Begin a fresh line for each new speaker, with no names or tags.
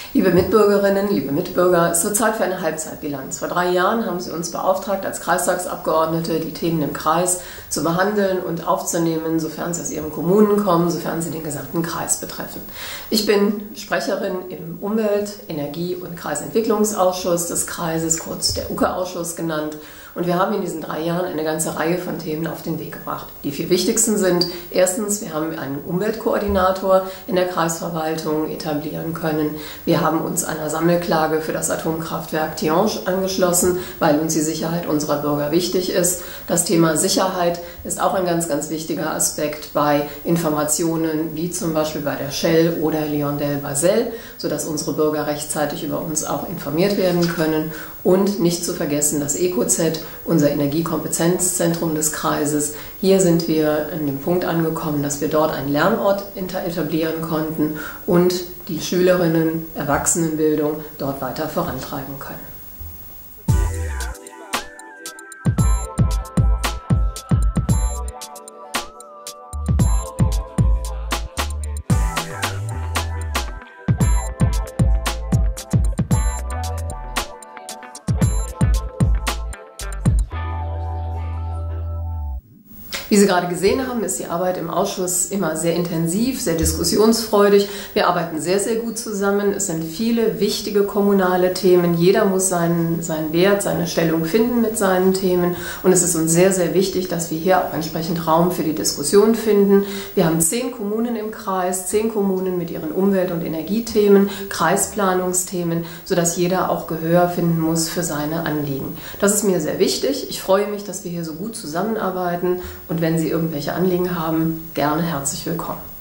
Liebe Mitbürgerinnen, liebe Mitbürger, es wird Zeit für eine Halbzeitbilanz. Vor 3 Jahren haben Sie uns beauftragt, als Kreistagsabgeordnete die Themen im Kreis zu behandeln und aufzunehmen, sofern sie aus Ihren Kommunen kommen, sofern sie den gesamten Kreis betreffen. Ich bin Sprecherin im Umwelt-, Energie- und Kreisentwicklungsausschuss des Kreises, kurz der UKE-Ausschuss genannt. Und wir haben in diesen 3 Jahren eine ganze Reihe von Themen auf den Weg gebracht. Die 4 wichtigsten sind: Erstens, wir haben einen Umweltkoordinator in der Kreisverwaltung etablieren können. Wir haben uns einer Sammelklage für das Atomkraftwerk Tihange angeschlossen, weil uns die Sicherheit unserer Bürger wichtig ist. Das Thema Sicherheit ist auch ein ganz, ganz wichtiger Aspekt bei Informationen wie zum Beispiel bei der Shell oder LyondellBasell, sodass unsere Bürger rechtzeitig über uns auch informiert werden können. Und nicht zu vergessen das EcoZ, unser Energiekompetenzzentrum des Kreises. Hier sind wir an dem Punkt angekommen, dass wir dort einen Lernort etablieren konnten und die Schülerinnen, Erwachsenenbildung dort weiter vorantreiben können. Wie Sie gerade gesehen haben, ist die Arbeit im Ausschuss immer sehr intensiv, sehr diskussionsfreudig. Wir arbeiten sehr, sehr gut zusammen. Es sind viele wichtige kommunale Themen. Jeder muss seinen Wert, seine Stellung finden mit seinen Themen. Und es ist uns sehr, sehr wichtig, dass wir hier auch entsprechend Raum für die Diskussion finden. Wir haben 10 Kommunen im Kreis, 10 Kommunen mit ihren Umwelt- und Energiethemen, Kreisplanungsthemen, sodass jeder auch Gehör finden muss für seine Anliegen. Das ist mir sehr wichtig. Ich freue mich, dass wir hier so gut zusammenarbeiten. Und wenn Sie irgendwelche Anliegen haben, gerne herzlich willkommen.